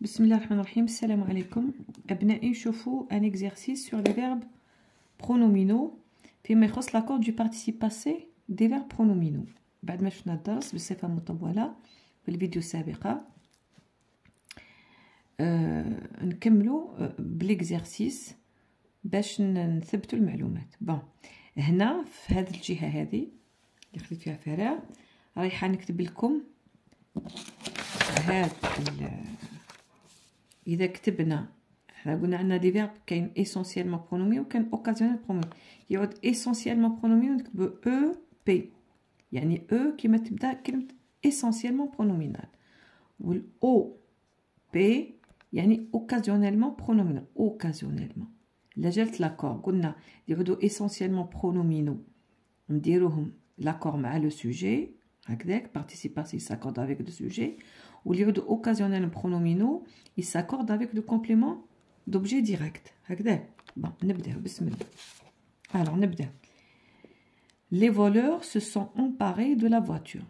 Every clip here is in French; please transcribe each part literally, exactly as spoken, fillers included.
Bismillahirrahmanirrahim. Salam alaikum. Abna'i, شوفوا un exercice sur les verbes pronominaux فيما يخص l'accord du participe passé des verbes pronominaux. بعد ما شفنا الدرس بصفة مطولة في الفيديو السابقة أه نكملوا بالاكزرسيس باش نثبتوا المعلومات. بون هنا في هذه الجهة هذه اللي خليت فيها فراغ رايحة نكتب لكم هاد إذا كتبنا حنا قلنا عندنا دي فيرب كاين اسونسيالمون برونومي وكاين اوكازيونيل برونومي. يعود اسونسيالمون برونومي ونكتبو او بي يعني او كيما تبدا كلمة اسونسيالمون برونومينال والاو بي يعني اوكازيونيلمون برونومينال. اوكازيونيلمون لا جالت لاكور قلنا يعودو اسونسيالمون برونومينو نديروهم لاكور مع لو سوجي هكذاك participe passé s'accorde avec le sujet ou lieu de occasionnel pronominaux il s'accorde avec le complément d'objet direct هكذا. bon نبدأ بسم الله. alors نبدأ. les voleurs se sont emparés de la voiture.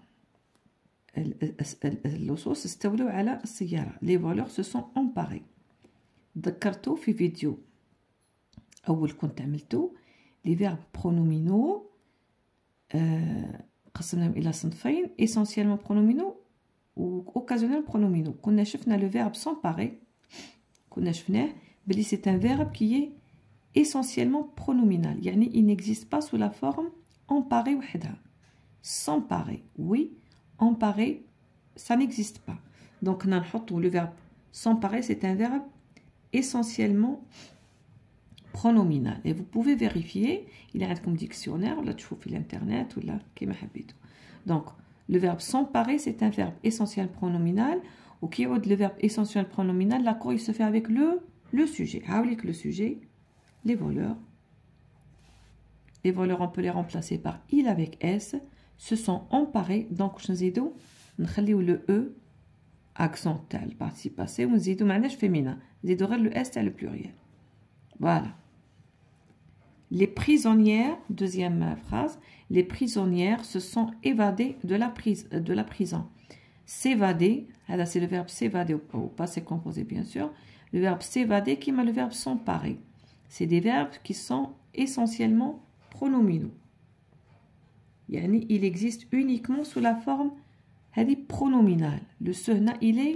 اللصوص استولوا على السيارة. les voleurs se sont emparés. ذكرتوا في فيديو أول كنت عملتو les verbes pronominaux euh, قسمناهم الى صنفين essentiellement pronominaux و occasionnel pronominaux. كنا شفنا le verbe s'emparer كنا شفناه بلي c'est un verbe qui est essentiellement pronominal يعني il n'existe pas sous la forme emparé وحدها. s'emparer oui, emparer ça n'existe pas. donc نحطوا le verbe s'emparer c'est un verbe essentiellement pronominal et vous pouvez vérifier il y a un dictionnaire ولا تشوفوا في الانترنت ولا كيما حبيتوا. donc le verbe s'emparer c'est un verbe essentiel pronominal ou qui est le verbe essentiel pronominal l'accord il se fait avec le le sujet. هاوليك le sujet les voleurs les voleurs on peut les remplacer par il avec s se sont emparés donc باش نزيدو نخليو le e accent تاع le participe passé ونزيدو معناش féminin نزيدو غير le s تاع le pluriel. voilà. Les prisonnières, deuxième phrase, les prisonnières se sont évadées de la, prise, de la prison. S'évader, c'est le verbe s'évader au passé composé bien sûr. Le verbe s'évader qui met le verbe s'emparer. C'est des verbes qui sont essentiellement pronominaux. Yani, il existe uniquement sous la forme pronominale. Le se, il est,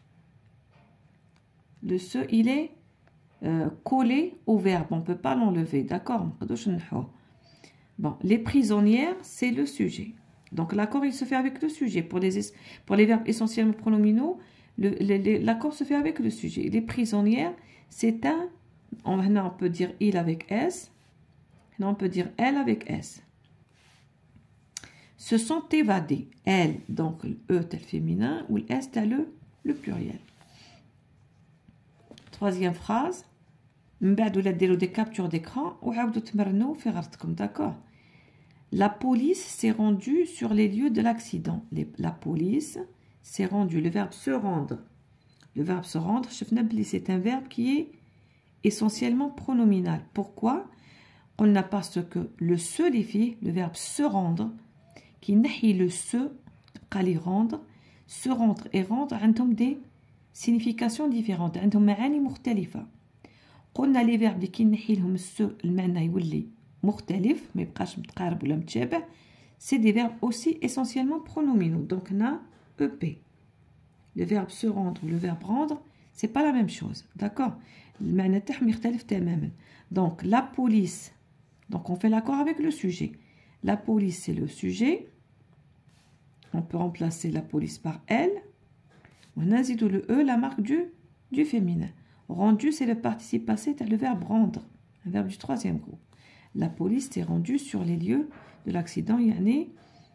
le se, il est Euh, collé au verbe, on ne peut pas l'enlever, d'accord? Bon, les prisonnières, c'est le sujet. Donc l'accord, il se fait avec le sujet. Pour les, pour les verbes essentiellement pronominaux, l'accord se fait avec le sujet. Les prisonnières, c'est un, on, on peut dire il avec S, on peut dire elle avec S. Se sont évadées. Elle, donc le E tel féminin, ou le S tel le, le pluriel. Troisième phrase. من بعد ولا ديروا des captures d'écran وعاودوا تمرنوا في غرضكم. d'accord. La police s'est rendue sur les lieux de l'accident. La police s'est rendue. Le verbe se rendre. Le verbe se rendre, شفنا بلي c'est un verbe qui est essentiellement pronominal. pourquoi? On n'a pas ce que le se les filles, le verbe se rendre qui نحي le se تبقى لي rendre. se rendre et rendre عندهم des significations différentes عندهم معاني مختلفة. قلنا لي فيرب اللي كي نحي لهم السو المعنى يولي مختلف ما يبقاش متقارب ولا متشابه سي دي فيرب اوسي اسونسيالمون برونومينو. دونك هنا او بي لو فيرب سو روندر ولو فيرب روندر سي با لا ميم شوز. داكور المعنى تاعهم يختلف تماما. دونك لا بوليس دونك اون في لاكور افيك لو سوجي. لا بوليس سي لو سوجي on peut remplacer la police par elle وهنا نزيدو لو او لا مارك دو du féminin. Rendu, c'est le participe passé, c'est le verbe rendre, un verbe du troisième groupe. La police s'est rendue sur les lieux de l'accident. يعني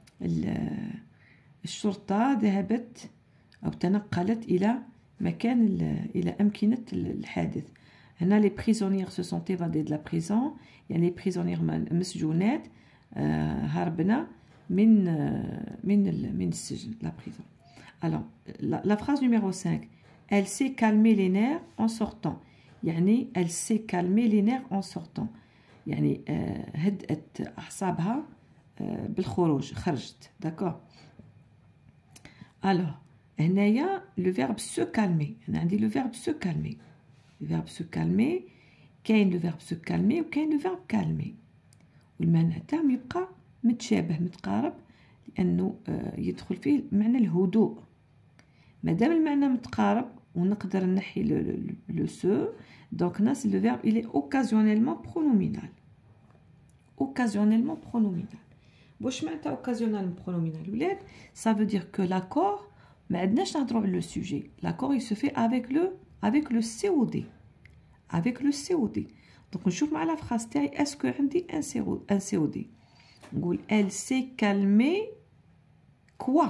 الشرطة ذهبت أو تنقلت إلى مكان إلى أمكنة الحادث. هنا les prisonnières se sont évadées de la prison. يعني les prisonnières مسجونات هربنا من من من السجن la prison. Alors la, la phrase numéro cinq. Elle s'est calmé les nerfs en sortant. يعني elle s'est calmé les nerfs en sortant. يعني هدأت أعصابها بالخروج خرجت. d'accord. alors هنايا لو فيرب سو كالمي، انا عندي لو فيرب سو كالمي. لو فيرب سو كالمي كاين لو فيرب سو كالمي وكاين لو فيرب كالمي، والمعنى تاعهم يبقى متشابه متقارب لانه يدخل فيه معنى الهدوء. مادام المعنى متقارب ونقدر نحي لو سو، دونك ناس لو فيرب il est occasionnellement pronominal. occasionnellement pronominal. واش معناتها occasionnellement pronominal ولاد؟ ça veut dire que l'accord ما عندناش نهضروا على لو سوجي. l'accord il se fait avec le avec le C O D. avec le C O D. دونك نشوف مع لا فراس تاعي اسكو عندي ان سي ان سي او دي. نقول elle s'est calmée quoi.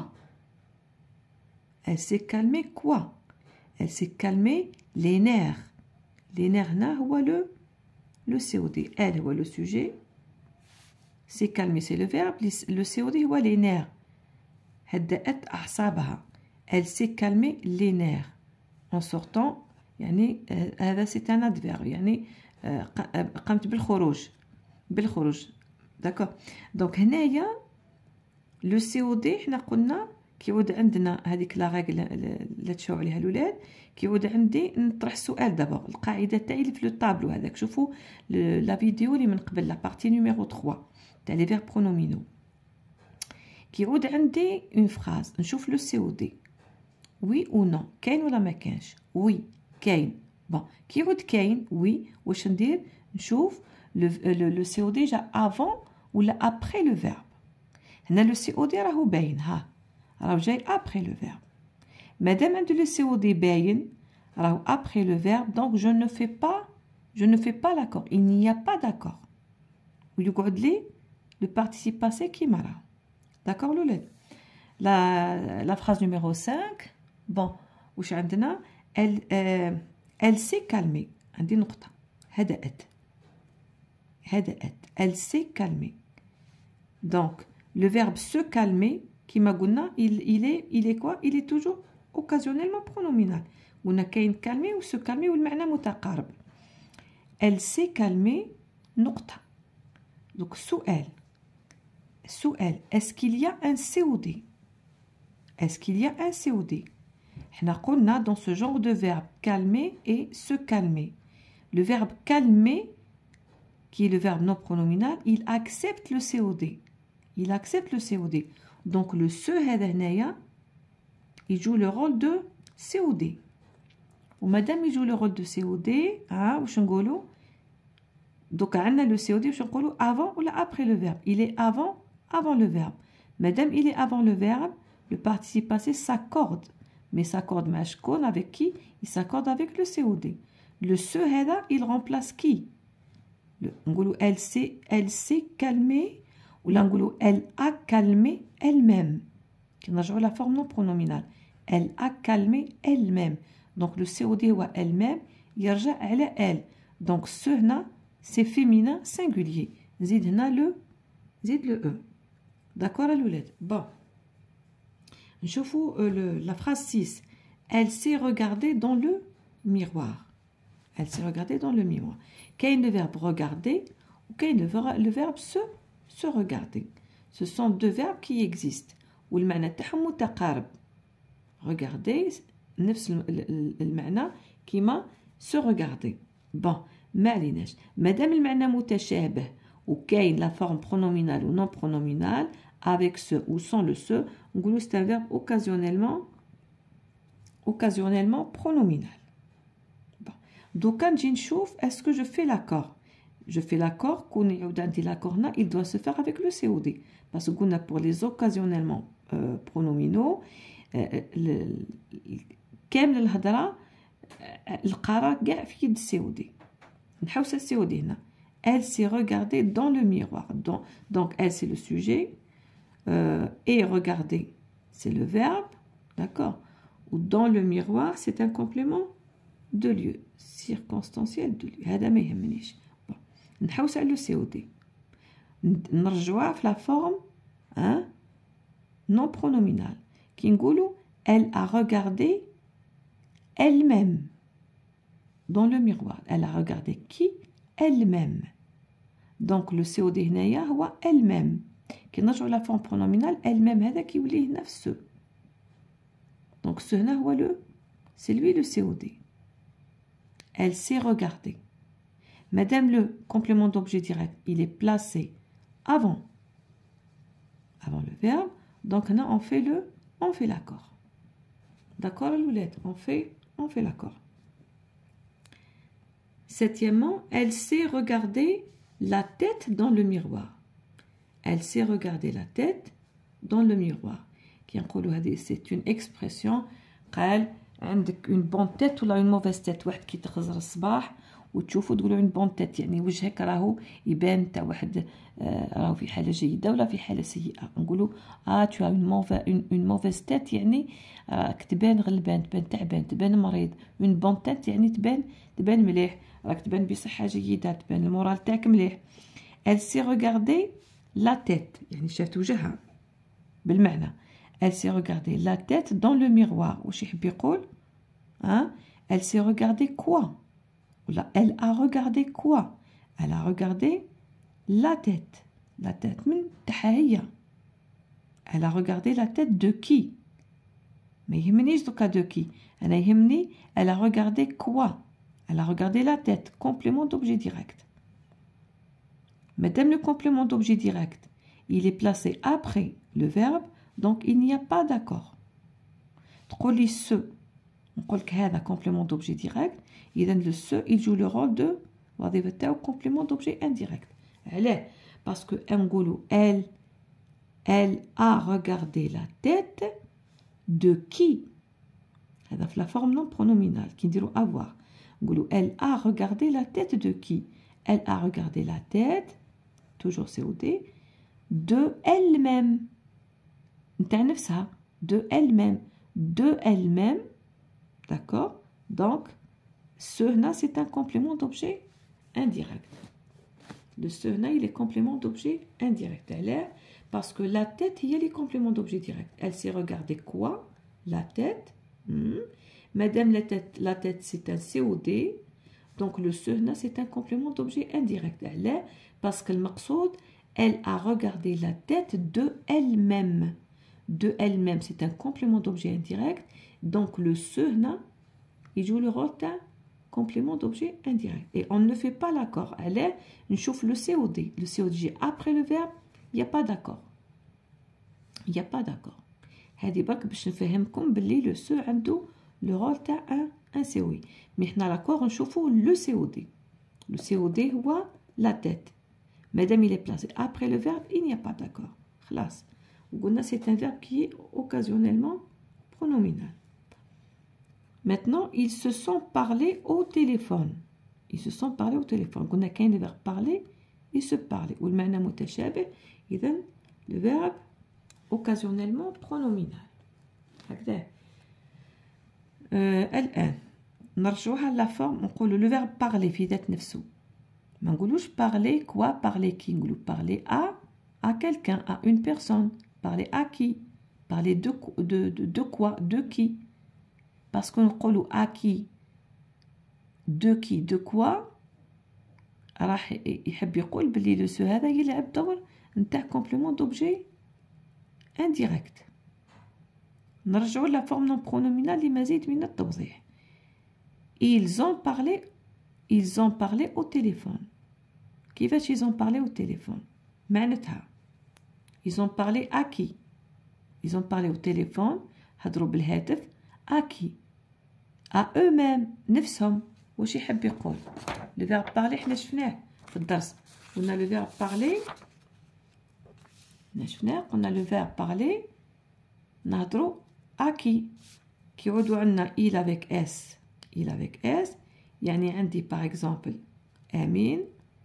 elle s'est calmée quoi. elle s'est calmée les nerfs. les nerfs هنا هو لو لو سي او دي. elle هو لو سوجي، s'est calmée c'est le verbe، le C O D هو les nerfs. هدأت أعصابها. elle s'est calmée les nerfs en sortant، يعني هذا c'est un adverbe، يعني قامت بالخروج بالخروج. داكوغ. دونك هنايا لو سي او دي حنا قلنا كيعود عندنا هذيك لا ريغل اللي تشاو عليها الاولاد، كيعود عندي نطرح السؤال دابا. القاعده تاعي اللي في لو طابلو هذاك، شوفوا لا فيديو اللي من قبل لا بارتي نيميرو ثلاثة تاع لي فيرب برونومينو. كيعود عندي اون فراز نشوف لو سي او دي وي او نو، كاين ولا ما كاينش. وي كاين. بون كيعود كاين وي، واش ندير؟ نشوف لو سي او دي جا افون ولا ابري لو فيرب. هنا لو سي او دي راهو باين، ها راهو جاي ابري لو فيرب. مادام عندي لو سي او دي باين راهو ابري لو فيرب، دونك جو نو في با جو نو في با لاكور، il n'y a pas d'accord. ويقعد لي لو بارتيسيب باسي كيما راه. داكور الولاد؟ لا لا فراز نيميرو خمسة. بون واش عندنا؟ elle euh, elle s'est calmée. عندي نقطة، هدأت هدأت. elle s'est calmée. donc le verbe se calmer كيما قلنا il, il est il est quoi؟ il est toujours occasionnellement pronominal. قلنا كاين calmer و se calmer والمعنى متقارب. elle s'est calmée نقطة. donc سؤال سؤال est-ce qu'il y a un C O D؟ est-ce qu'il y a un C O D؟ حنا قلنا dans ce genre de verbe calmer et se calmer. le verbe calmer qui est le verbe non pronominal il accepte le C O D. il accepte le C O D. donc le se هذا هنايا il joue le rôle de C O D. ومادام il joue le rôle de C O D ها واش نقولوا؟ دوك عندنا le C O D واش نقولوا؟ avant ولا après le verbe. il est avant avant le verbe. madame il est avant le verbe, le participe passé s'accorde. mais s'accorde مع شكون؟ avec qui? il s'accorde avec le C O D. le se هذا il remplace qui؟ نقولوا elle s'est elle s'est calmée ولا نقولوا elle a calmé elle-même. كنرجعوا la forme non pronominale. elle a calmé elle-même. donc le C O D هو elle-même يرجع على elle. donc ce هنا c'est féminin singulier. زيد هنا le زيد le e. d'accord الولاد؟ bon نشوفوا la phrase six. elle s'est regardée dans le miroir. elle s'est regardée dans le miroir. كاين le verbe regarder ou كاين le verbe se se regarder. ce sont deux verbes qui existent والمعنى تاعهم متقارب. regarder نفس المعنى كيما se regarder. bon ما عليناش مادام المعنى متشابه وكاين la forme pronominale ou non pronominale avec ce ou sans le se نقولوا c'est un verbe occasionnellement occasionnellement pronominal. bon دوكا نجي نشوف est-ce que je fais l'accord. je fais l'accord كون يعود عندي l'accord هنا il doit se faire avec le C O D parce que قلنا pour les occasionnellement euh, pronominaux euh, كامل الهضره القرار كاع في يد السي او دي. نحوس السي او دي هنا. elle s'est regardée dans le miroir. donc, donc elle c'est le sujet euh, et regarder c'est le verbe, d'accord, ou dans le miroir c'est un complément de lieu circonstanciel de lieu. هذا ما يهمنيش. bon. نحوس على le C O D. نرجعوها في la forme hein, non pronominale كي نقولوا elle a regardé elle-même dans le miroir. elle a regardé qui? elle-même. donc le C O D هنايا هو elle-même. كي نرجعوا لا فورم برونومينال elle-même هذا كيولي نفسه. Donc ce هنا هو le c'est lui le C O D. Elle s'est regardée. Madame le complément d'objet direct, il est placé avant avant le verbe. Donc là on fait le on fait l'accord. D'accord Loulette, on fait on fait l'accord. Septièmement, elle s'est regardée la tête dans le miroir. Elle s'est regardée la tête dans le miroir. C'est une expression. قال عندك une bonne tête ولا une mauvaise tête. واحد كي تخزر الصباح وتشوفوا تقولوا une bonne tête يعني وجهك راهو يبان تاع واحد راهو في حالة جيدة ولا في حالة سيئة. نقولوا اه tu as une mauvaise une, une mauvaise tête يعني راك تبان غلبان تبان تعبان تبان مريض. une bonne tête يعني تبان تبان مليح راك تبان بصحة جيدة تبان المورال تاعك مليح. Elle s'est regardée la tête يعني شافت وجهها بالمعنى. Elle s'est regardée la tête dans le miroir. واش يحب يقول hein? Elle s'est regardée quoi ولا elle a regardé quoi. Elle a regardé la tête la tête من تاعها هي. Elle a regardé la tête de qui. ما يهمنيش دوكا de qui. انا يهمني elle a regardé quoi. Elle a regardé la tête. Complément d'objet direct. Madame le complément d'objet direct, il est placé après le verbe, donc il n'y a pas d'accord. تقولي ce, نقول لك هذا complément d'objet direct, إذا le ce, il joue le rôle de وظيفة تاعو complément d'objet indirect. علاه؟ parce que نقولوا elle, elle a regardé la tête de qui. هذا في la forme non pronominale كي نديروا avoir. نقولوا elle a regardé la tête de qui. Elle a regardé la tête, toujours C O D, de elle-même. De elle-même. De elle-même. D'accord? Donc, ce-là, c'est un complément d'objet indirect. Le ce-là, il est complément d'objet indirect. Elle est, parce que la tête, il y a les compléments d'objet direct. Elle s'est regardée quoi? La tête. Hmm. Madame la tête, la tête, c'est un C O D. Donc le ce-là, c'est un complément d'objet indirect. Elle est, parce que le maqsoud, elle a regardé la tête de elle-même. De elle-même, c'est un complément d'objet indirect. Donc le ce-là, il joue le rôle d'un complément d'objet indirect. Et on ne fait pas l'accord. Elle est, on chauffe le C O D. Le C O D après le verbe, il n'y a pas d'accord. Il n'y a pas d'accord. هذه برك باش نفهمكم باللي le ce عنده le rôle تاع un un C O I. Mais حنا l'accord نشوفوا le C O D. Le C O D هو la tête. Madame il est placé après le verbe, il n'y a pas d'accord. خلاص. وقلنا c'est un verbe qui est occasionnellement pronominal. Maintenant, ils se sont parlé au téléphone. Ils se sont parlé au téléphone. قلنا كاين le verbe parler, ils se parlent. والمعنى متشابه. إذن le verbe occasionnellement pronominal. هكذا. آه الآن نرجعوها لا فورم نقولوا لو فيرب بارلي في ذات نفسه. ما نقولوش بارلي كوا بارلي كي نقولوا بارلي ا à quelqu'un, à une personne. Parler à qui? Parler de, de, de, de quoi? De qui? Parce qu'on dit à qui? De qui? De quoi? راح يحب يقول بلي لو سو هذا يلعب دور نتاع complément d'objet indirect. نرجعوا لا forme non pronominale لمزيد من التوضيح. Ils ont parlé ils ont parlé au téléphone. كيفاش ils ont parlé au téléphone؟ معناتها ils ont parlé à qui? Ils ont parlé au téléphone. هضروا بالهاتف. À qui? À eux-mêmes. نفسهم. واش يحب يقول؟ le verbe parler حنا شفناه في الدرس. قلنا le verbe parler. حنا شفناه قلنا le verbe parler. نهضروا à qui? كي يعودوا عندنا il avec s. il avec s. يعني عندي par exemple أمين.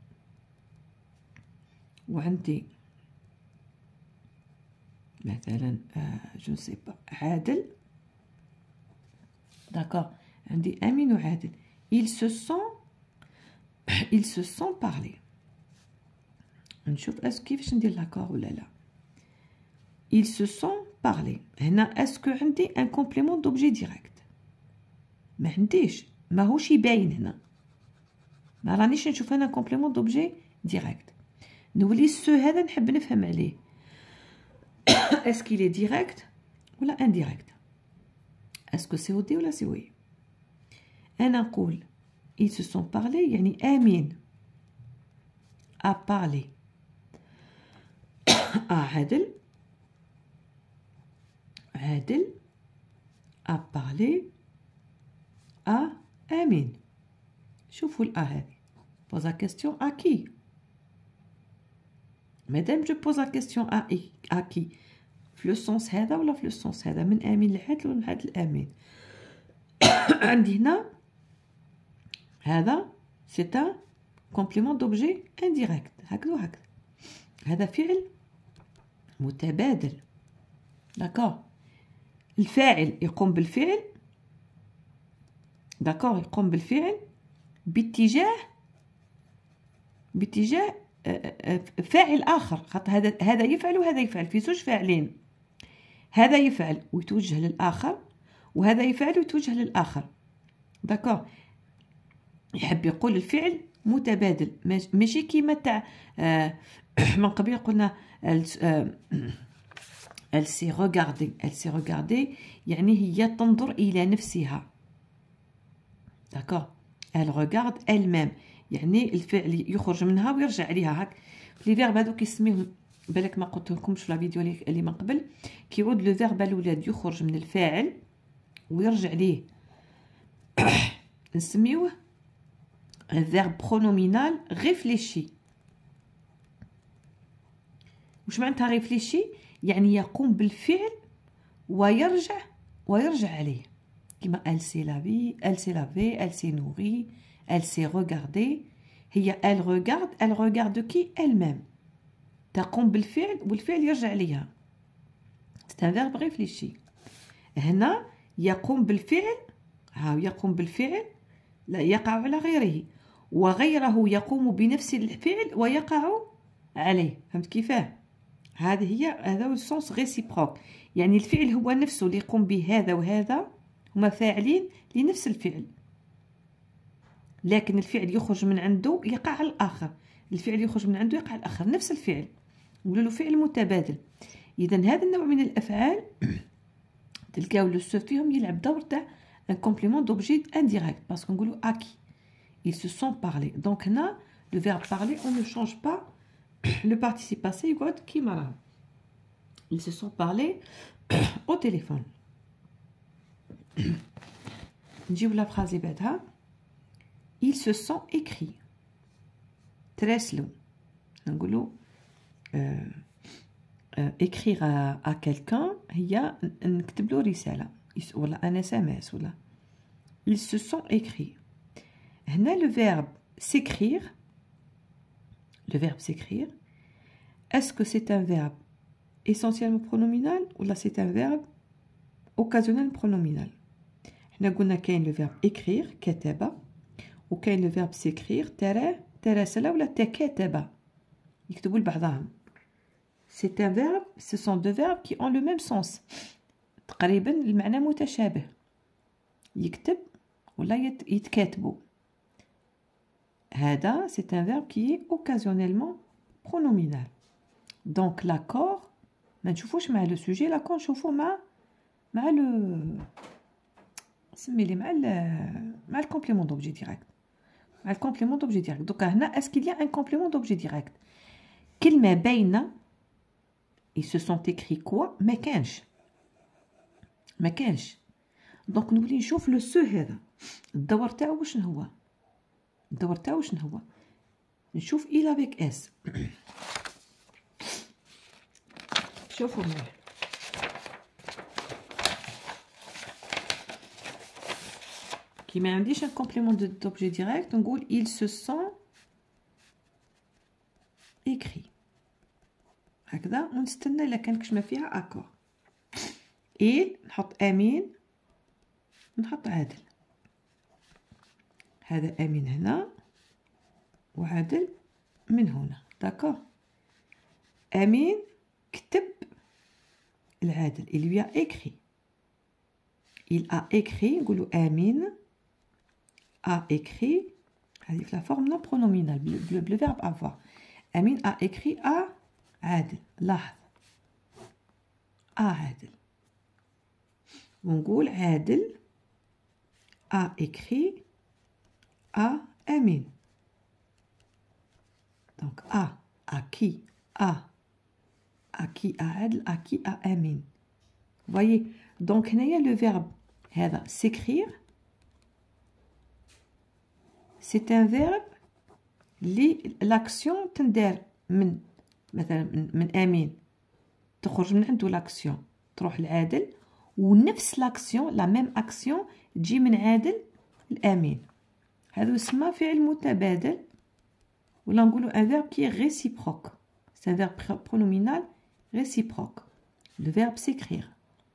وعندي مثلا جو سي با عادل. داكور عندي امين وعادل. ils se sont ils se sont parlé. نشوف اسكو كيفاش ندير لاكور ولا لا. ils se sont parlé. هنا اسكو عندي ان كومبليمون دوبجي ديريكت؟ ما عنديش، ماهوش يباين هنا، ما رانيش نشوف انا كومبليمون دوبجي ديريكت. نولي سو هذا نحب نفهم عليه. Est-ce qu'il est direct ou là indirect? اسكو سي او دي ولا سي او اي؟ انا نقول ils se sont parlé يعني امين a parlé ا عادل عادل a parlé à امين. شوفوا الأ هذه pose la question à qui. Madame je pose la question à à qui في لو سونس هذا ولا في لو سونس هذا، من امين لعادل ولا من عادل لامين. عندي هنا هذا سي ان كومبليمون دوبجي انديريكت هكذا وهكذا. هذا فعل متبادل داكور. الفاعل يقوم بالفعل داكور يقوم بالفعل باتجاه باتجاه فاعل اخر، خاطر هذا هذا يفعل وهذا يفعل في زوج فاعلين. هذا يفعل ويتوجه للاخر وهذا يفعل ويتوجه للاخر داكور. يحب يقول الفعل متبادل ماشي كيما تاع آه من قبل قلنا elle s'est regardée elle s'est regardée يعني هي تنظر الى نفسها داكور. elle regarde elle-même يعني الفعل يخرج منها ويرجع عليها. هاك لي فيرب هذوك يسميهم بالك ما قلت لكمش في لا فيديو اللي من قبل كيعود لو فيرب الاولاد يخرج من الفاعل ويرجع ليه نسميوه الفيرب برونومينال ريفليشي. واش معناتها ريفليشي؟ يعني يقوم بالفعل ويرجع ويرجع عليه كيما elle s'est lavée elle s'est lavée elle s'est nourrie elle s'est regardée. هي elle regarde elle regarde qui elle-même تقوم بالفعل والفعل يرجع عليها. c'est un verbe réfléchi. هنا يقوم بالفعل ها يقوم بالفعل لا يقع على غيره وغيره يقوم بنفس الفعل ويقع عليه. فهمت كيفاه؟ هذه هي هذا هو السونس ريسيبروك يعني الفعل هو نفسه اللي يقوم به هذا وهذا هما فاعلين لنفس الفعل لكن الفعل يخرج من عنده يقع على الآخر. الفعل يخرج من عنده يقع على الآخر نفس الفعل نقولوا له فعل متبادل. إذا هذا النوع من الأفعال تلقاو لو سو فيهم يلعب دور تاع ان كومبليمون دوبجي انديريكت باسكو نقولوا اكي ils se sont parlé. دونك هنا لو فيرب parler on ne change pas le participe passé يقعد كيما راه. ils se sont parlé au téléphone. نجيو لا فراز اللي بعدها ils se sont écrits تراسلو نقولوا euh, euh, écrire à, à quelqu'un هي نكتب له رسالة ولا ان اس ام اس ولا. ils se sont écrits. هنا le verbe s'écrire le verbe s'écrire est-ce que c'est un verbe essentiellement pronominal ولا c'est un verbe occasionnel pronominal؟ حنا قلنا كاين le verbe écrire كتب وكاين le verbe s'écrire ترى تراسل ولا تكاتب يكتبوا لبعضهم. c'est un verbe ce sont deux verbes qui ont le même sens تقريبا المعنى متشابه يكتب ولا يتكاتبوا. هذا c'est un verbe qui est occasionnellement pronominal. donc l'accord ما نشوفوش مع لو سوجي l'accord نشوفوه مع مع لو سمي لي مع ال مع الكومبليمون دوبجي ديريكت مع الكومبليمون دوبجي ديريكت. دوكا هنا اسكو il y a un complément d'objet direct كلمه باينه ils se sont écrits quoi ما كانش ما كانش. دونك نولي نشوف لو سو هذا الدور تاعو واش هو الدور تاعو واش هو نشوف il avec s. شوفوا مليح كي ما عنديش ان كومبليمون دوبجي ديريكت نقول ils se sont écrits هكذا ونستنى الا كان كش ما فيها اكور. il نحط امين نحط عادل. هذا امين هنا وعادل من هنا داكور. امين كتب العادل il lui a écrit il a écrit نقولوا امين a écrit هذه في لا فورم نون برونومينال بلو فيرب افوار. امين a écrit à عادل لاحظ a عادل ونقول عادل a écrit à Amine. Donc a à qui a à qui à Adel à qui à Amine. Voyez, donc il y a le verbe s'écrire. C'est un verbe l'action تندار من مثلا من, من امين تخرج من عنده لاكسيون تروح لعادل ونفس لاكسيون لا ميم اكسيون تجي من عادل لامين. هذا يسمى فعل متبادل ولا نقولوا ان فيرب كي ريسيبروك. سي ان فيرب برونومينال ريسيبروك. لو فيرب سيكرير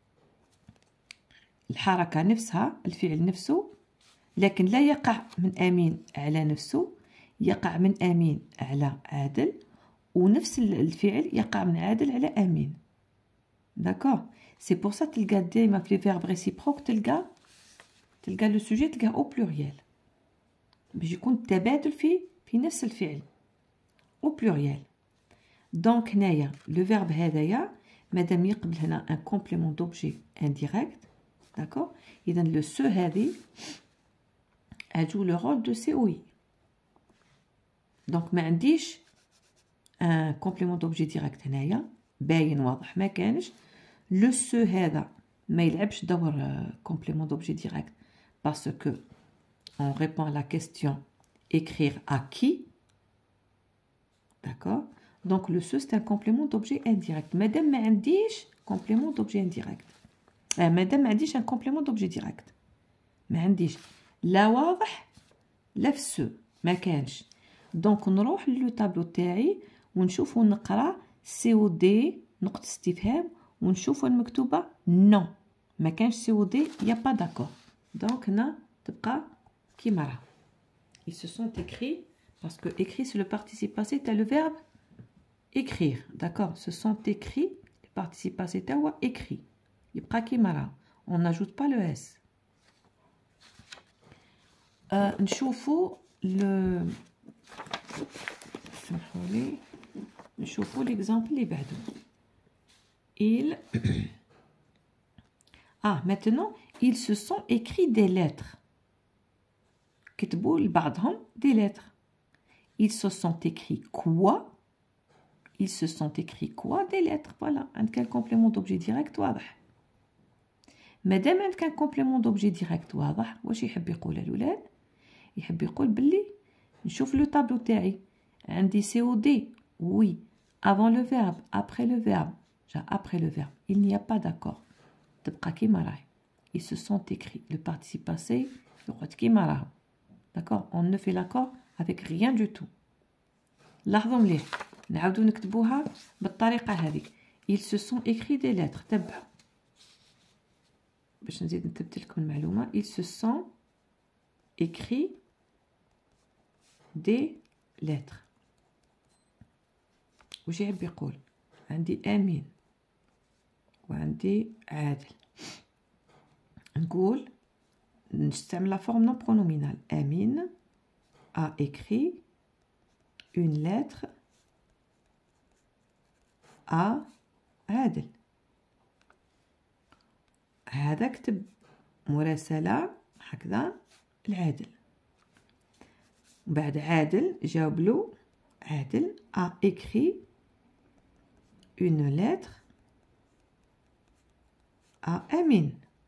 الحركه نفسها الفعل نفسه لكن لا يقع من امين على نفسه يقع من امين على عادل ونفس الفعل يقع من عادل على امين. داكوغ سي بور سا تلقى ديما في لي فيرب ريسيبروك تلقى تلقى لو سوجي تلقاه او بلوريال باش يكون التبادل في في نفس الفعل او بلوريال. دونك هنايا لو فيرب هذايا مادام يقبل هنا ان كومبليمون دوبجي انديريكت داكوغ اذا لو سو هذه اجو لو رول دو سي او اي. دونك ما عنديش ان كومبليمون دوبجي ديريكت هنايا باين واضح ما كانش. لو سو هذا ما يلعبش دور كومبليمون دوبجي ديريكت باسكو on répond à la question écrire à qui. D'accord. Donc le ce c'est un complément d'objet indirect. Madame ما عنديش complément d'objet indirect. آه madame ما عنديش un complément d'objet direct. ما عنديش لا واضح لا في السو ما كانش. دونك نروح للو طابلو تاعي ونشوف ونقرا سي او دي نقطة استفهام ونشوف المكتوبة نو ما كانش سي او دي يا با داكور. دونك هنا تبقى كيما راه. Ils se sont écrits parce que écrit c'est le participe passé t'as le verbe écrire. D'accord. Se sont écrits le participe passé t'as ou écrit. يبقى كيما راه. On n'ajoute pas le s. Euh, نشوفوا le سمحولي نشوفوا l'exemple اللي بعده. Il ah maintenant ils se sont écrits des lettres. كتبوا لبعضهم des lettres. Ils se sont écrits quoi? Ils se sont écrits quoi? Des lettres. Voilà. عندك un complément d'objet direct واضح. مادام عندك un complément d'objet direct واضح واش يحب يقول الولاد؟ يحب يقول باللي نشوف لو طابلو تاعي عندي سي او دي وي avant le verbe après le verbe جا après le verbe il n'y a pas d'accord تبقى كيما راهي. Ils se sont écrits le participe passé يقعد كيما راهو. D'accord. On ne fait l'accord avec rien du tout. لاحظوا مليح نعاودو نكتبوها بالطريقة هذيك. Ils se sont écrits des lettres. تبعوا باش نزيد نثبت لكم المعلومة. Ils se sont écrits des lettres. وش يحب يقول؟ عندي امين وعندي عادل. نقول نستعمل la forme non pronominale. Amine a écrit une lettre à عادل. هذا كتب مراسلة هكذا العادل. بعد عادل جاوب له عادل a écrit une lettre à Amine.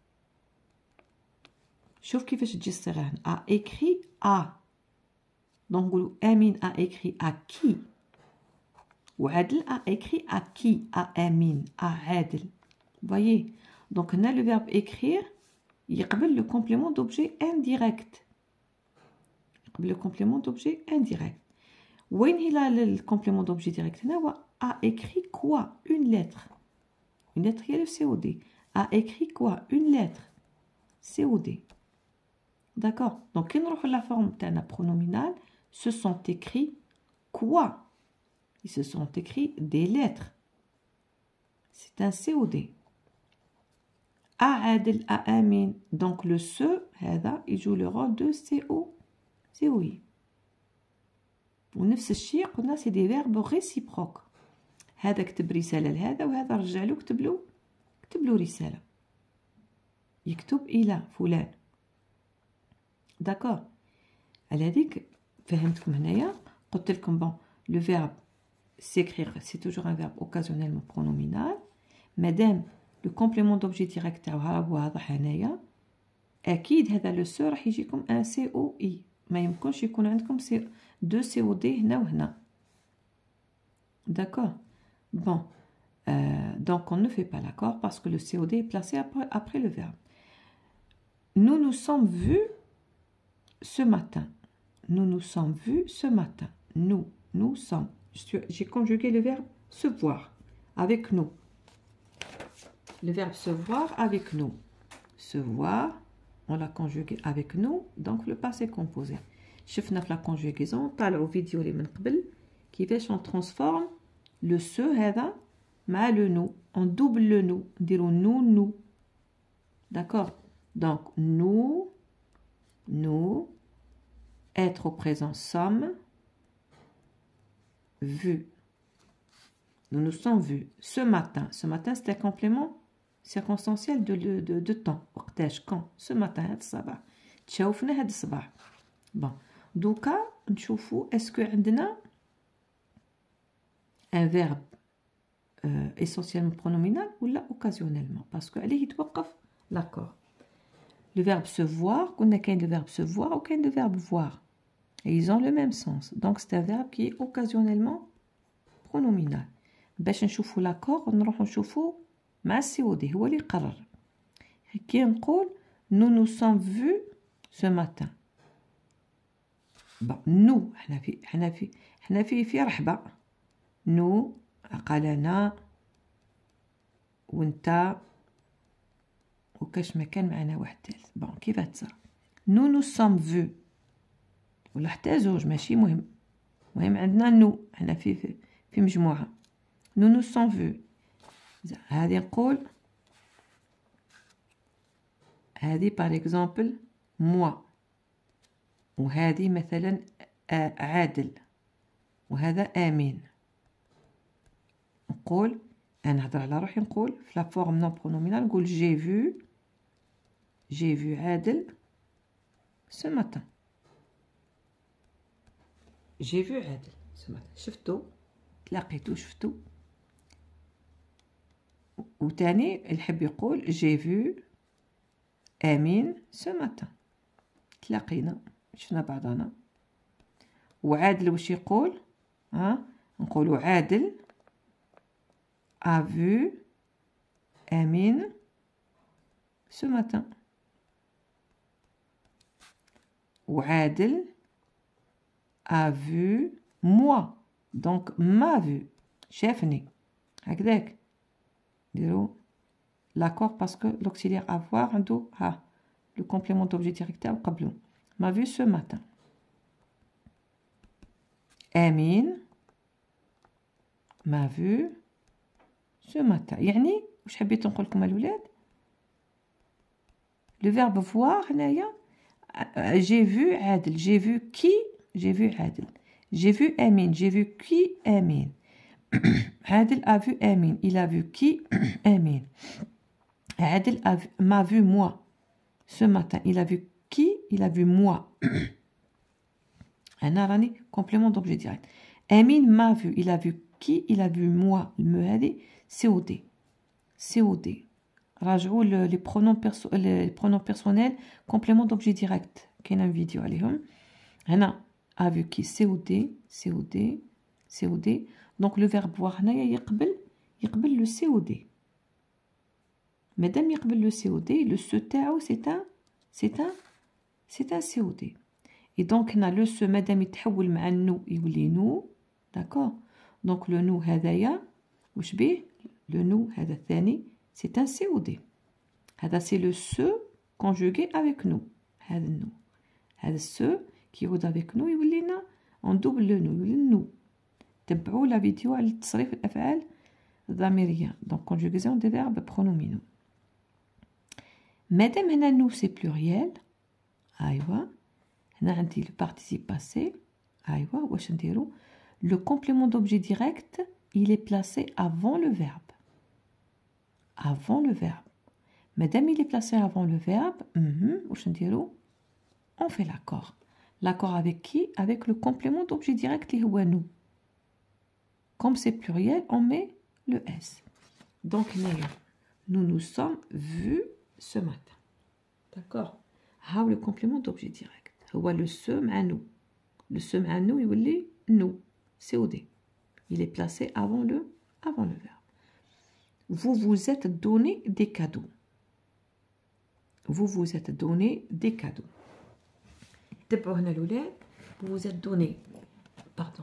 شوف كيفاش تجي الصيغة هنا. a écrit à. دونك نقولو Amine a écrit à qui. وعادل a écrit à qui. à Amine. à عادل. voyez. دونك هنا le verbe écrire يقبل le complément d'objet indirect. يقبل le complément d'objet indirect. وين هي le complément d'objet direct هنا هو a écrit quoi. une lettre. une lettre هي le C O D. a écrit quoi. une lettre. C O D. D'accord. Donc كي نروحو la forme تاعنا pronominale se sont écrits quoi. Ils se sont écrits des lettres. C'est un C O D. à عادل à Amine. Donc le se هذا يجو le rôle de C O C O I. ونفس الشيء قلنا سي دي فيرب ريسيبروك. هذا كتب رسالة لهذا وهذا رجع له كتب له كتب له رسالة. يكتب إلى فلان. داكور. على هذيك فهمتكم هنايا. قلت لكم بون لو فيرب s'écrire c'est toujours un verbe occasionnellement pronominal. مادام لو كومبليمون دوبجي ديريكت تاعها واضح هنايا، اكيد هذا لو سو راح يجيكم ان سي او اي. ما يمكنش يكون عندكم سي دو سي او دي هنا وهنا. داكور. بون euh, donc on ne fait pas l'accord parce que le C O D est placé après, après le verbe. Nous nous sommes vus ce matin. Nous nous sommes vus ce matin. Nous, nous sommes. J'ai conjugué le verbe se voir avec nous. Le verbe se voir avec nous. Se voir, on l'a conjugué avec nous, donc le passé composé. شفنا في la conjugaison, طالعوا فيديو اللي من قبل كيفاش on transforme le se هذا مع le nous. On double le nous. نديرو nous, nous. D'accord? Donc, nous, nous, être au présent, sommes, vus. Nous nous sommes vus ce matin. Ce matin, c'est un complément circonstanciel de, de, de, de temps. وقتاش quand? Ce matin, هذا الصباح. تشوفنا هذا الصباح. Bon. دوكا نشوفوا est-ce que عندنا un verbe euh, essentiellement pronominal ou là occasionnellement parce que عليه يتوقف l'accord. Le verbe se voir, on a qu'un de verbe se voir ou qu'un de verbe voir. Et ils ont le même sens. Donc c'est un verbe qui est occasionnellement pronominal. باش نشوفوا l'accord نروحوا نشوفوا مع السي او دي هو اللي يقرر. كي نقول nous nous sommes vus ce matin. bon nous حنا في حنا في حنا في في رحبة. nous قال انا وانت وكاش ما كان معنا واحد ثالث. بون كيف تصرا nous nous sommes vus ولا حتى زوج ماشي مهم. مهم عندنا نو حنا في في, في مجموعة. nous nous sommes vus. هذه نقول هذه par exemple moi وهذه مثلا عادل وهذا آمين. نقول انا نهضر على روحي نقول في لا فورم نون برونومينال نقول j'ai vu j'ai vu عادل ce matin. j'ai vu عادل ce matin. شفتو تلاقيتو شفتو. وتاني الحب يقول j'ai vu آمين ce matin. تلاقينا شفنا بعضنا. وعادل واش يقول؟ ها نقولوا عادل a vu آمين ce matin. وعادل a vu moi donc m'a vu شافني. هكذاك نديرو l'accord parce que l'auxiliaire avoir عنده ها le complément d'objet direct تاعو قبله. m'a vu ce matin. آمين m'a vu ce matin. يعني واش حبيت نقول لكم الولاد؟ le verbe voir هنايا j'ai vu عادل j'ai vu qui j'ai vu عادل j'ai vu آمين j'ai vu qui آمين. عادل a vu آمين il a vu qui آمين. عادل m'a vu moi ce matin il a vu qui il a vu moi. أنا راني complément d'objet direct. آمين m'a vu il a vu qui il a vu moi. المو هذه سي او دي سي او دي. راجعوا لي برونون بيرسو لي برونون بيرسونيل complément d'objet direct كاين فيديو عليهم. هنا a vu qui سي او دي سي او دي سي او دي. دونك لو فيرب voir هنايا يقبل يقبل لو سي او دي. مادام يقبل لو سي او دي لو سو تاعو سي ان سي ان سي ان سي او دي. اي دونك هنا لو سو مادام يتحول مع النو يولي نو. داكور. دونك لو نو هذايا واش بيه؟ لو نو هذا الثاني سي ان سي او دي. هذا سي لو سو كونجوغي افيك نو. هذا النو هذا السو كي يعود افيك نو يولينا اون دوبل لو نو يولي نو. تبعوا لا فيديو على تصريف الافعال الضميريه دونك كونجوغيزيون دي فيرب برونومينو. مادام هنا نو سي بلوريال ايوا هنا عندي لو بارتيسيب باسي ايوا واش نديرو؟ le complément d'objet direct il est placé avant le verbe avant le verbe Madame, il est placé avant le verbe. Mm-hmm. On fait l'accord. L'accord avec qui? Avec le complément d'objet direct qui est nous. Comme c'est pluriel, on met le S. Donc, nous nous sommes vus ce matin. D'accord? Ah, le complément d'objet direct. Le se à nous. Le se à nous, il est nous. C O D. Il est placé avant le, avant le verbe. Vous vous êtes donné des cadeaux. Vous vous êtes donné des cadeaux. Vous vous êtes donné. Pardon.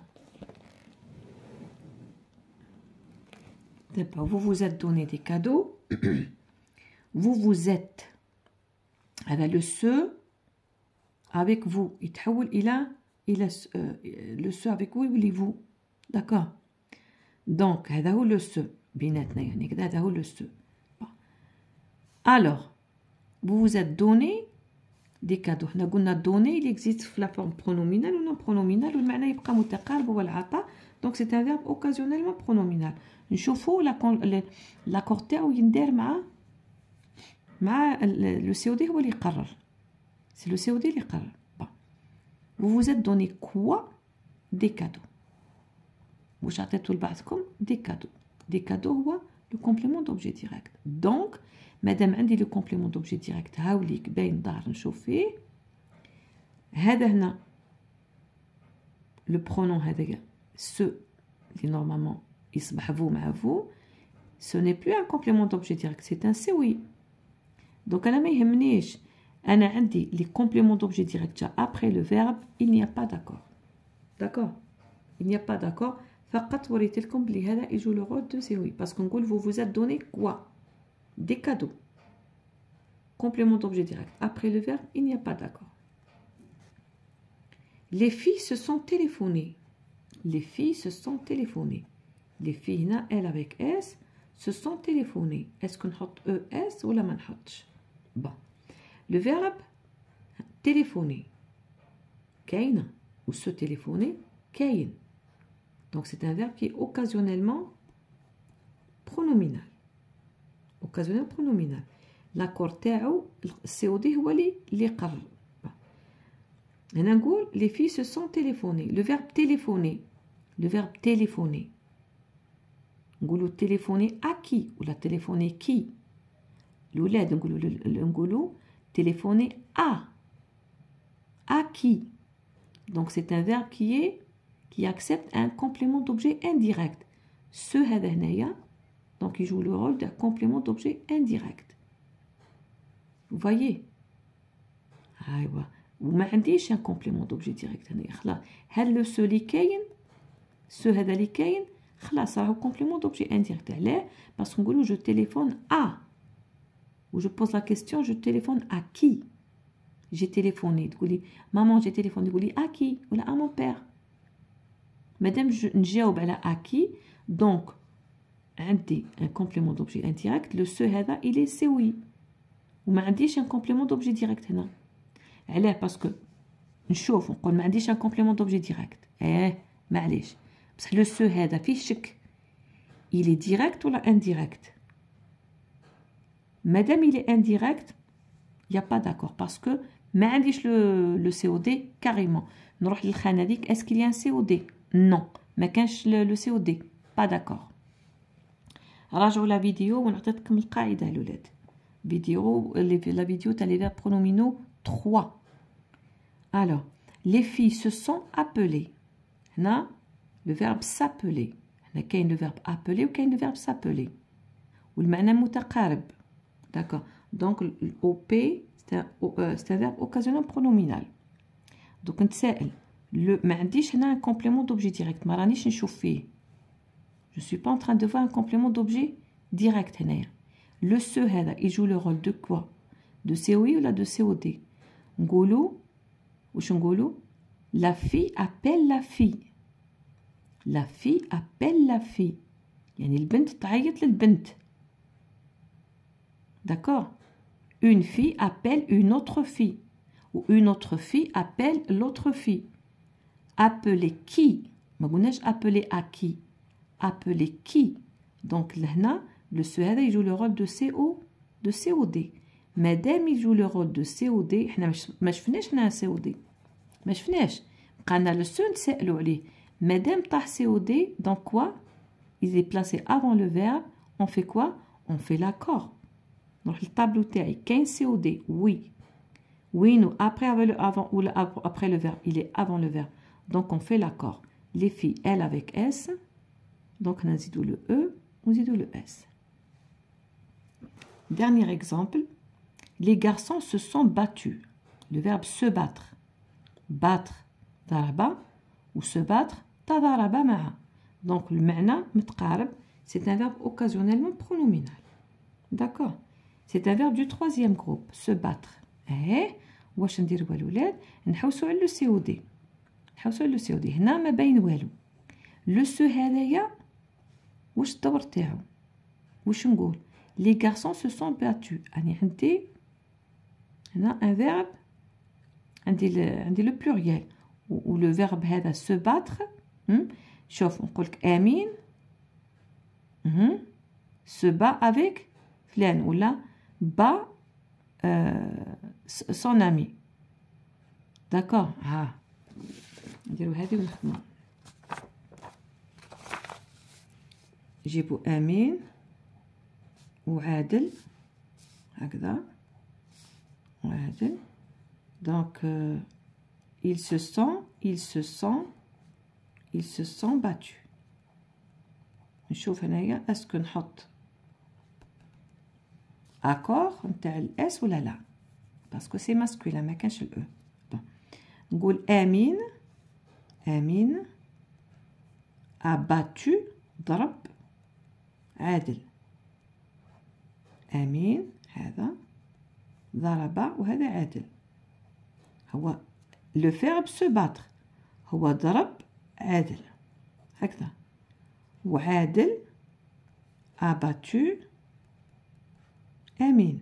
Vous vous êtes donné des cadeaux. Vous vous êtes. Alors le se avec vous. Il il a, il a euh, le se avec vous, il est vous. D'accord. Donc, le se. le se. Alors, vous vous êtes donné des cadeaux. On a donné, il existe la forme pronominale ou non pronominale. Donc, c'est un verbe occasionnellement pronominal. نشوفوا l'accord تاعو يندار مع مع le C O D هو اللي يقرر. C'est le C O D اللي يقرر. Bon. Vous vous êtes donné quoi? Des cadeaux. واش عطيتوا لبعضكم des cadeaux. Des cadeaux هو le complément d'objet direct. Donc مادام عندي le complément d'objet direct هاوليك باين ظاهر نشوف فيه. هذا هنا le pronom هذا ce اللي normalement يصبح vous مع vous, ce n'est plus un complément d'objet direct, c'est un C O I. Donc أنا ما يهمنيش أنا عندي les compléments d'objet direct après le verbe, il n'y a pas d'accord. D'accord? Il n'y a pas d'accord. فقط وريت لكم بلي هذا يجو le rôle de C O I parce qu'on نقول vous vous êtes donné quoi? Des cadeaux. Complément d'objet direct. Après le verbe, il n'y a pas d'accord. Les filles se sont téléphonées. Les filles se sont téléphonées. Les filles, là, elles avec S, se sont téléphonées. Est-ce qu'on met E S ou la manhatch? Bon. Le verbe téléphoner. Kain ou se téléphoner. Kain. Donc c'est un verbe qui est occasionnellement pronominal. Occasionnel pronominal. L'accord تاعو C O D هو اللي اللي قرر. هنا نقول les filles se sont téléphonées. Le verbe téléphoner. Le verbe téléphoner. نقولوا téléphoner à qui ou la téléphoner qui. الولاد نقولوا نقولوا téléphoner à. À qui. Donc c'est un verbe qui est qui accepte un complément d'objet indirect. Ce هذا هنايا donc il joue le rôle d'un complément d'objet indirect. Vous voyez? ايوا وما عنديش un complément d'objet direct هنايا خلاص هل لو سو اللي كاين سو هذا اللي كاين خلاص راهو complément d'objet indirect. علاه باسكو نقولوا je téléphone à ou je pose la question je téléphone à qui. J'ai téléphoné تقولي maman j'ai téléphoné تقولي à qui ولا à mon père. مادام نجاوب على à qui donc عندي un complément d'objet indirect. Le ce هذا il est C O I وما عنديش un complément d'objet direct هنا. علاه باسكو نشوف نقول ما عنديش un complément d'objet direct. ايه معليش بصح لو سو هذا فيه شك il est direct ولا indirect. مادام il est indirect il y a pas d'accord parce que ما عنديش le le C O D carrément. نروح للخانه ديك est-ce qu'il y a un C O D non ما كانش le C O D pas d'accord. راجعوا لا فيديو ونعطيكم القاعده الاولاد vidéo, la vidéo, tu as les verbes pronominaux trois. Alors, les filles se sont appelées. Là, le verbe s'appeler. Là, il y a le verbe appeler ou il y a le verbe s'appeler. Ou le معنى متقارب. D'accord. Donc, l'O P, c'est un, euh, un verbe occasionnel pronominal. Donc, on سائل. Le ما عنديش هنا un complément d'objet direct. ما رانيش نشوف فيه. Je suis pas en train de voir un complément d'objet direct هنايا. Le ce هذا il joue le rôle de quoi? De C O I ou là de C O D? نقولوا واش نقولوا la fille appelle la fille. La fille appelle la fille. يعني البنت تعيط للبنت. D'accord? Une fille appelle une autre fille. Ou une autre fille appelle l'autre fille. Appeler qui? ما قلناش appeler à qui. Appeler qui? Donc لهنا le ce هذا يجو le rôle de C O دو سي او دي. مادام يجو لو رول دو سي او دي، حنا ما شفناش حنا سي او دي، ما شفناش، بقانا لو سو نتسائلوا عليه. مادام طاح سي او دي دونك كوا il est placé avant le verbe، on fait quoi؟ on fait l'accord. نروح للطابلو تاعي، كاين سي او دي وي وين ou après avec le avant ou après le verbe، il est avant le verbe donc on fait l'accord. les filles elles avec s donc نزيدو le e ونزيدو le s. Dernier exemple, les garçons se sont battus. Le verbe se battre. Battre, daraba, ou se battre, tadaraba ma'a. Donc le ma'na, mtqarab, c'est un verbe occasionnellement pronominal. D'accord? C'est un verbe du troisième groupe, se battre. Eh, واش نديروا الولاد؟ نحوسوا على لو سي او دي. نحوسوا على لو سي او دي. هنا ما باين والو. لو سو هذايا واش الدور تاعو؟ واش نقول؟ Les garçons se sont battus. أنا عندي هنا un verbe، عندي ل... عندي le pluriel و le verbe هذا se battre. شوف نقولك أمين se bat avec فلان ولا bat son ami. داكور. ها نديرو هذه ونخدمو. نجيبو أمين وعادل هكذا وعادل. donc euh, ils se sont ils se sont ils se sont battus. نشوف هنايا اسكو نحط اكور نتاع الاس ولا لا باسكو سي ماسكولين ما كانش الاو. نقول امين امين a battu ضرب عادل. امين هذا ضرب وهذا عادل. هو لو فيرب سو باتر هو ضرب عادل هكذا. وعادل اباتو امين.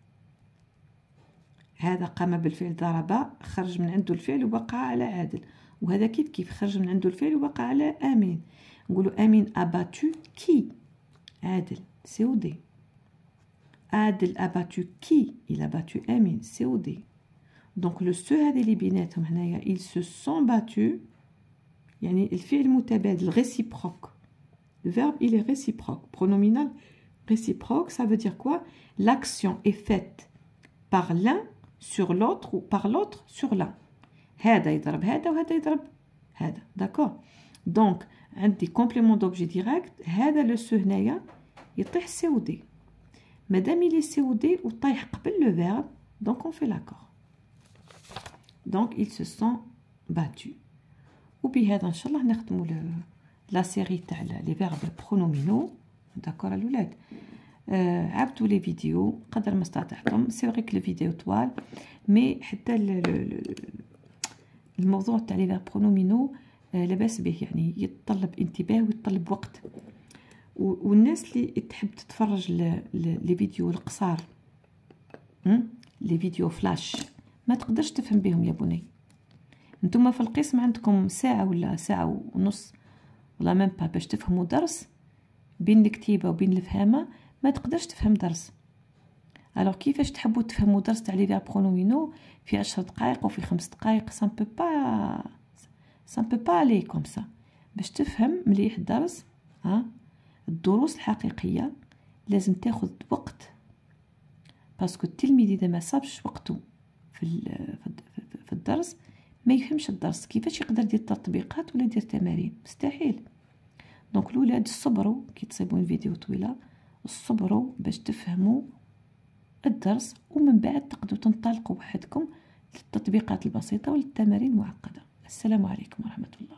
هذا قام بالفعل ضرب، خرج من عنده الفعل ووقع على عادل، وهذا كيف كيف خرج من عنده الفعل ووقع على امين. نقولوا امين اباتو كي عادل سي او دي. عادل اباتو كي il a battu امين سي او دي. دونك لو سو هذه اللي بيناتهم هنايا ils se sont battus يعني الفعل متبادل réciproque. le verbe il est réciproque pronominal réciproque. ça veut dire quoi? l'action est faite par l'un sur l'autre ou par l'autre sur l'un. هذا يضرب هذا وهذا يضرب هذا. داكور. دونك عندي كومبليمون دوبجي ديريكت. هذا لو سو هنايا يطيح سي او دي. مادام il est سي او دي وطيح قبل le verbe donc on fait l'accord. donc ils se sont battus. وبهذا ان شاء الله نختموا لا سيري تاع لي فيرب برونومينو. داكور الاولاد؟ آه عبتوا لي فيديو قدر ما استطعتم. سي فري كو الفيديو طوال مي حتى الموضوع تاع لي فيرب برونومينو آه لاباس به، يعني يتطلب انتباه ويتطلب وقت. والناس اللي تحب تتفرج لي فيديو القصار لي فيديو فلاش ما تقدرش تفهم بهم يا بني. نتوما في القسم عندكم ساعة ولا ساعة ونص ولا ميم با باش تفهموا درس. بين الكتيبة وبين الفهامة ما تقدرش تفهم درس. الوغ كيفاش تحبوا تفهموا درس تاع لي فيرب برونومينو في عشر دقائق وفي خمس دقائق؟ سان بو با سان بو با الي كوم سا. باش تفهم مليح الدرس ها الدروس الحقيقية لازم تاخذ وقت، باسكو التلميذ اذا ما صابش وقته في في الدرس ما يفهمش الدرس. كيفاش يقدر يدير تطبيقات ولا يدير تمارين؟ مستحيل. دونك الاولاد صبروا كي تصيبوا الفيديو طويله، صبروا باش تفهموا الدرس ومن بعد تقدروا تنطلقوا وحدكم للتطبيقات البسيطه وللتمارين المعقده. السلام عليكم ورحمه الله.